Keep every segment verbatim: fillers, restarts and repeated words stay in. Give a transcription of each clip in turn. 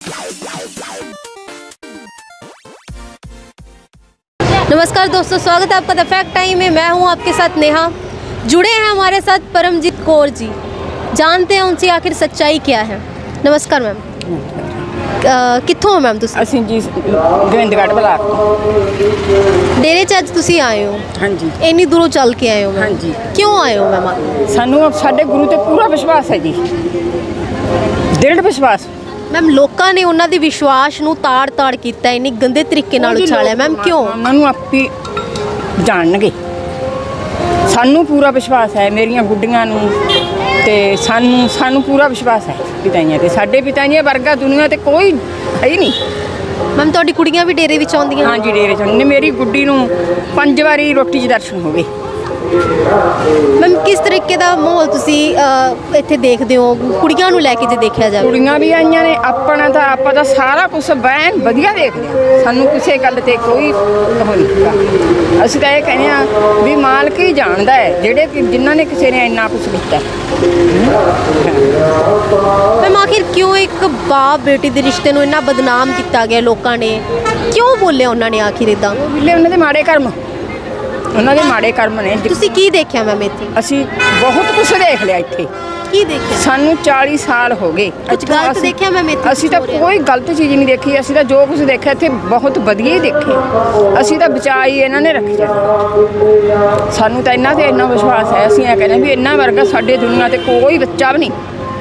नमस्कार दोस्तों, स्वागत है आपका द फैक्ट टाइम में। मैं हूं आपके साथ नेहा। जुड़े हैं हमारे साथ परमजीत कौर जी। जानते हैं उनसे आखिर सच्चाई क्या है। नमस्कार मैम। कित्थों हो मैम तुसीं? ਅਸੀਂ ਜੀ ਗੋਬਿੰਦਗੜ੍ਹ ਬਲਾਕ ਤੋਂ। डेरे च अज तुसीं आए हो? ਹਾਂਜੀ ਇੰਨੀ ਦੂਰੋਂ ਚੱਲ ਕੇ ਆਏ ਹੋ मैम? ਹਾਂਜੀ। क्यों आए हो मैम? ਸਾਨੂੰ ਸਾਡੇ ਗੁਰੂ ਤੇ ਪੂਰਾ ਵਿਸ਼ਵਾਸ ਹੈ ਜੀ, ਦ੍ਰਿੜ ਵਿਸ਼ਵਾਸ। मैम ਲੋਕਾਂ ਨੇ ਉਹਨਾਂ ਦੇ ਵਿਸ਼ਵਾਸ ਨੂੰ ਤਾੜ-ਤਾੜ ਕੀਤਾ, ਇੰਨੀ ਗੰਦੇ ਤਰੀਕੇ ਨਾਲ ਉਛਾਲਿਆ ਮੈਮ, ਕਿਉਂ? ਉਹਨਾਂ ਨੂੰ ਆਪੀ ਜਾਣਨਗੇ। ਸਾਨੂੰ ਪੂਰਾ ਵਿਸ਼ਵਾਸ ਹੈ, ਮੇਰੀਆਂ ਗੁੱਡੀਆਂ ਨੂੰ ਤੇ ਸਾਨੂੰ ਸਾਨੂੰ ਪੂਰਾ ਵਿਸ਼ਵਾਸ ਹੈ ਪਿਤਾਈਆਂ ਤੇ। ਸਾਡੇ ਪਿਤਾਈਆਂ ਵਰਗਾ ਦੁਨੀਆ ਤੇ ਕੋਈ ਹੈ ਹੀ ਨਹੀਂ। ਮੈਮ ਤੁਹਾਡੀ ਕੁੜੀਆਂ ਵੀ ਡੇਰੇ ਵਿੱਚ ਆਉਂਦੀਆਂ? ਹਾਂਜੀ ਡੇਰੇ ਚ ਨੇ। ਮੇਰੀ ਗੁੱਡੀ ਨੂੰ ਪੰਜ ਵਾਰੀ ਰੋਟੀ 'ਚ ਦਰਸ਼ਨ ਹੋ ਗਏ। ਮੈਮ ਕਿਸ ਤਰੀਕੇ ਦਾ ਮਾਹੌਲ ਤੁਸੀਂ ਇੱਥੇ ਦੇਖਦੇ ਹੋ ਕੁੜੀਆਂ ਨੂੰ ਲੈ ਕੇ? ਜੇ ਦੇਖਿਆ ਜਾਵੇ ਕੁੜੀਆਂ ਵੀ ਆਈਆਂ ਨੇ, ਆਪਣਾ ਤਾਂ ਆਪਾਂ ਤਾਂ ਸਾਰਾ ਕੁਛ ਬੈਨ ਵਧੀਆ ਦੇਖਦੇ ਹਾਂ। ਸਾਨੂੰ ਕਿਸੇ ਗੱਲ ਤੇ ਕੋਈ ਉਹ ਨਹੀਂ। ਅਸੀਂ ਤਾਂ ਇਹ ਕਹਿੰਦੇ ਹਾਂ ਵੀ ਮਾਲਕ ਹੀ ਜਾਣਦਾ ਹੈ, ਜਿਹੜੇ ਕਿ ਜਿਨ੍ਹਾਂ ਨੇ ਕਿਸੇ ਨੇ ਇੰਨਾ ਕੁਛ ਕੀਤਾ। ਮੈਮ ਆਖਿਰ ਕਿਉਂ ਇੱਕ ਬਾਪ ਬੇਟੀ ਦੇ ਰਿਸ਼ਤੇ ਨੂੰ ਇੰਨਾ ਬਦਨਾਮ ਕੀਤਾ ਗਿਆ ਲੋਕਾਂ ਨੇ? ਕਿਉਂ ਬੋਲਿਆ ਉਹਨਾਂ ਨੇ ਆਖਿਰ ਇੱਦਾਂ? ਬਿੱਲੇ ਉਹਨਾਂ ਦੇ ਮਾੜੇ ਕਰਮ, ਉਹਨਾਂ ਦੇ ਮਾੜੇ ਕਰਮ ਨੇ। ਤੁਸੀਂ ਕੀ ਦੇਖਿਆ ਮੈਮ ਇੱਥੇ? ਅਸੀਂ ਬਹੁਤ ਕੁਛ ਦੇਖ ਲਿਆ ਇੱਥੇ। ਕੀ ਦੇਖਿਆ? ਸਾਨੂੰ ਚਾਲੀ ਸਾਲ ਹੋ ਗਏ। ਕੁਝ ਗਲਤ ਦੇਖਿਆ ਮੈਮ ਇੱਥੇ? ਅਸੀਂ ਤਾਂ ਕੋਈ ਗਲਤ ਚੀਜ਼ ਨਹੀਂ ਦੇਖੀ। ਅਸੀਂ ਤਾਂ ਜੋ ਕੁਝ ਦੇਖਿਆ ਇੱਥੇ ਬਹੁਤ ਵਧੀਆ ਹੀ ਦੇਖੇ। ਅਸੀਂ ਤਾਂ ਬਚਾਈ ਇਹਨਾਂ ਨੇ ਰੱਖਿਆ। ਸਾਨੂੰ ਤਾਂ ਇਹਨਾਂ ਤੇ ਇੰਨਾ ਵਿਸ਼ਵਾਸ ਹੈ। ਅਸੀਂ ਇਹ ਕਹਿੰਦੇ ਵੀ ਇਹਨਾਂ ਵਰਗਾ ਸਾਡੇ ਦੁਨੀਆ ਤੇ ਕੋਈ ਬੱਚਾ ਵੀ ਨਹੀਂ।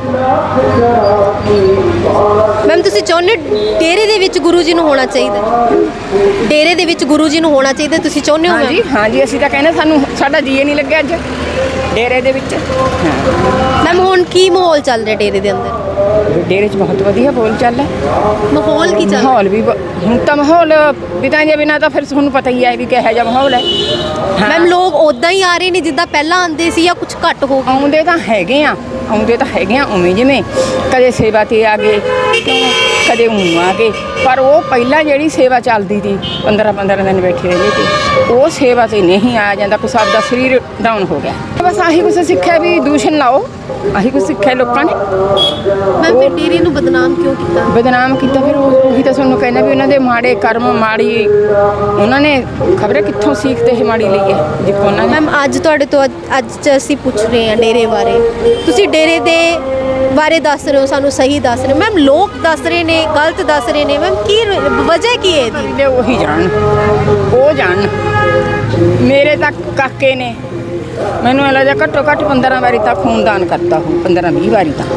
ਮੈਮ ਤੁਸੀਂ ਚਾਹੁੰਦੇ ਡੇਰੇ ਦੇ ਵਿੱਚ ਗੁਰੂ ਜੀ ਨੂੰ ਹੋਣਾ ਚਾਹੀਦਾ? ਡੇਰੇ ਦੇ ਵਿੱਚ ਗੁਰੂ ਜੀ ਨੂੰ ਹੋਣਾ ਚਾਹੀਦਾ ਤੁਸੀਂ ਚਾਹੁੰਦੇ ਹੋ? ਹਾਂਜੀ ਹਾਂਜੀ, ਅਸੀਂ ਤਾਂ ਕਹਿੰਦੇ ਸਾਨੂੰ ਸਾਡਾ ਜੀ ਨਹੀਂ ਲੱਗਿਆ ਅੱਜ ਡੇਰੇ ਦੇ ਵਿੱਚ। ਮੈਮ ਹੁਣ ਕੀ ਮਾਹੌਲ ਚੱਲ ਰਿਹਾ ਡੇਰੇ ਦੇ ਅੰਦਰ? ਡੇਰੇ 'ਚ ਬਹੁਤ ਵਧੀਆ ਬੋਲ ਚੱਲ ਹੈ। ਮਾਹੌਲ ਕੀ ਚੱਲ? ਮਾਹੌਲ ਵੀ ਹੁਣ ਤਾਂ ਮਾਹੌਲ ਬਿਤਾਂ ਦੇ ਬਿਨਾਂ ਤਾਂ ਫਿਰ ਤੁਹਾਨੂੰ ਪਤਾ ਹੀ ਹੈ ਵੀ ਕਿਹੋ ਜਿਹਾ ਮਾਹੌਲ ਹੈ। ਮੈਮ ਲੋਕ ਉੱਦਾਂ ਹੀ ਆ ਰਹੇ ਨੇ ਜਿੱਦਾਂ ਪਹਿਲਾਂ ਆਉਂਦੇ ਸੀ, ਜਾਂ ਕੁਝ ਘੱਟ ਹੋ ਗਏ? ਆਉਂਦੇ ਤਾਂ ਹੈਗੇ ਆ, ਆਉਂਦੇ ਤਾਂ ਹੈਗੇ ਆ ਉਵੇਂ ਜਿਵੇਂ ਕਦੇ ਸੇਵਾ 'ਤੇ ਆ ਗਏ, ਕਦੇ ਊਂ ਆ ਗਏ। ਪਰ ਉਹ ਪਹਿਲਾਂ ਜਿਹੜੀ ਸੇਵਾ ਚੱਲਦੀ ਸੀ ਪੰਦਰਾਂ ਪੰਦਰਾਂ ਦਿਨ ਬੈਠੇ ਰਹਿੰਦੇ ਸੀ, ਉਹ ਸੇਵਾ 'ਤੇ ਨਹੀਂ ਆਇਆ ਜਾਂਦਾ। ਕੁਛ ਆਪਦਾ ਸਰੀਰ ਡਾਊਨ ਹੋ ਗਿਆ। ਬਸ ਆਹੀ ਕੁਛ ਸਿੱਖਿਆ ਵੀ ਦੂਸ਼ਣ ਲਾਓ, ਆਹੀ ਕੁਛ ਸਿੱਖਿਆ ਲੋਕਾਂ ਨੇ। ਮੈਂ ਫਿਰ ਡੇਰੇ ਨੂੰ ਬਦਨਾਮ ਕਿਉਂ ਕੀਤਾ? ਬਦਨਾਮ ਕੀਤਾ ਫਿਰ ਉਹੀ ਤਾਂ ਤੁਹਾਨੂੰ ਕਹਿੰਦਾ ਵੀ ਉਹਨਾਂ ਦੇ ਮਾੜੇ ਕਰਮ, ਮਾੜੀ ਉਹਨਾਂ ਨੇ ਖਬਰ ਕਿੱਥੋਂ ਸੀਖ ਤੇ ਇਹ ਮਾੜੀ ਲਈ ਹੈ ਜਿੱਥੋਂ ਉਹਨਾਂ ਨੇ। ਮੈਮ ਅੱਜ ਤੁਹਾਡੇ ਤੋਂ ਅੱਜ ਅਸੀਂ ਪੁੱਛ ਰਹੇ ਹਾਂ ਡੇਰੇ ਬਾਰੇ। ਤੁਸੀਂ ਡੇਰੇ ਦੇ ਬਾਰੇ ਦੱਸ ਰਹੇ ਹੋ, ਸਾਨੂੰ ਸਹੀ ਦੱਸ ਰਹੇ ਹੋ। ਮੈਮ ਲੋਕ ਦੱਸ ਰਹੇ ਨੇ ਗਲਤ ਦੱਸ ਰਹੇ ਨੇ। ਮੈਮ ਕੀ ਵਜ੍ਹਾ ਕੀ ਹੈ ਇਹਦੀ? ਉਹੀ ਜਾਣ, ਉਹ ਜਾਣ। ਮੇਰੇ ਤਾਂ ਕਾਕੇ ਨੇ ਮੈਨੂੰ ਇਹ ਲੱਗਦਾ ਘੱਟੋ ਘੱਟ ਪੰਦਰਾਂ ਵਾਰੀ ਤਾਂ ਖੂਨਦਾਨ ਕਰਤਾ ਹੋ, ਪੰਦਰਾਂ ਵੀਹ ਵਾਰੀ ਤਾਂ।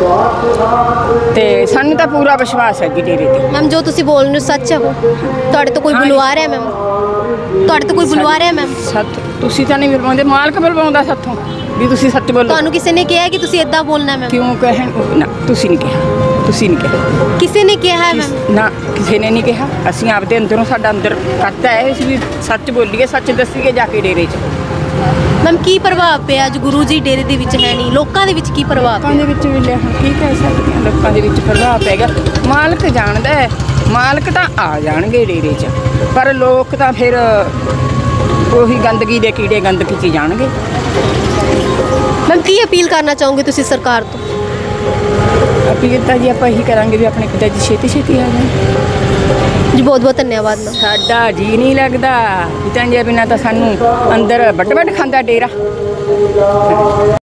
ਤੇ ਸਾਨੂੰ ਤਾਂ ਪੂਰਾ ਵਿਸ਼ਵਾਸ ਹੈ ਜੀ ਡੇਰੇ ਤੇ। ਮੈਮ ਜੋ ਤੁਸੀਂ ਬੋਲ ਰਹੇ ਹੋ ਸੱਚ ਹੈ? ਤੁਹਾਡੇ ਤੋਂ ਕੋਈ ਬੁਲਵਾ ਰਿਹਾ ਮੈਮ? ਤੁਹਾਡੇ ਤੋਂ ਕੋਈ ਬੁਲਵਾ ਰਿਹਾ ਮੈਮ? ਸੱਚ ਤੁਸੀਂ ਤਾਂ ਨਹੀਂ ਬੁਲਵਾਉਂਦੇ, ਮਾਲਕ ਬੁਲਵਾਉਂਦਾ ਸਾਥੋਂ ਵੀ ਤੁਸੀਂ ਸੱਚ ਬੋਲੋ। ਤੁਹਾਨੂੰ ਕਿਸੇ ਨੇ ਕਿਹਾ ਕਿ ਤੁਸੀਂ ਇੱਦਾਂ ਬੋਲਣਾ ਮੈਮ? ਕਿਉਂ ਕਹਿਣ? ਨਾ ਤੁਸੀਂ ਨਹੀਂ ਕਿਹਾ, ਤੁਸੀਂ ਨਹੀਂ ਕਿਹਾ। ਕਿਸੇ ਨੇ ਕਿਹਾ ਹੈ ਮੈਮ? ਨਾ ਕਿਸੇ ਨੇ ਨਹੀਂ ਕਿਹਾ। ਅਸੀਂ ਆਪਦੇ ਅੰਦਰੋਂ, ਸਾਡਾ ਅੰਦਰ ਕਰਤਾ ਹੈ ਅਸੀਂ ਵੀ ਸੱਚ ਬੋਲੀਏ, ਸੱਚ ਦੱਸੀਏ ਜਾ ਕੇ ਡੇਰੇ 'ਚ। ਮੈਮ ਕੀ ਪ੍ਰਭਾਵ ਪਿਆ ਅੱਜ? ਗੁਰੂ ਜੀ ਡੇਰੇ ਦੇ ਵਿੱਚ ਹੈ ਨਹੀਂ, ਲੋਕਾਂ ਦੇ ਵਿੱਚ ਕੀ ਪ੍ਰਭਾਵ? ਲੋਕਾਂ ਦੇ ਵਿੱਚ ਵੀ ਲਿਆ ਕੀ ਕਹਿ ਸਕਦੇ ਹਾਂ, ਲੋਕਾਂ ਦੇ ਵਿੱਚ ਪ੍ਰਭਾਵ ਪੈ ਗਿਆ। ਮਾਲਕ ਜਾਣਦਾ ਹੈ, ਮਾਲਕ ਤਾਂ ਆ ਜਾਣਗੇ ਡੇਰੇ 'ਚ, ਪਰ ਲੋਕ ਤਾਂ ਫਿਰ ਉਹੀ ਗੰਦਗੀ ਦੇ ਕੀੜੇ ਗੰਦਗੀ 'ਚ ਜਾਣਗੇ। ਮੈਮ ਕੀ ਅਪੀਲ ਕਰਨਾ ਚਾਹੋਗੇ ਤੁਸੀਂ ਸਰਕਾਰ ਤੋਂ? ਅਪੀਲ ਤਾਂ ਜੀ ਆਪਾਂ ਇਹੀ ਕਰਾਂਗੇ ਵੀ ਆਪਣੇ ਪਿਤਾ ਜੀ ਛੇਤੀ ਛੇਤੀ ਆ ਜਾਣ ਜੀ। ਬਹੁਤ ਬਹੁਤ ਧੰਨਵਾਦ ਮੈਮ। ਸਾਡਾ ਜੀ ਨਹੀਂ ਲੱਗਦਾ ਪਿਤਾ ਜੀ ਬਿਨਾਂ ਤਾਂ ਸਾਨੂੰ ਅੰਦਰ ਵੱਡ ਵੱਡ ਖਾਂਦਾ ਡੇਰਾ।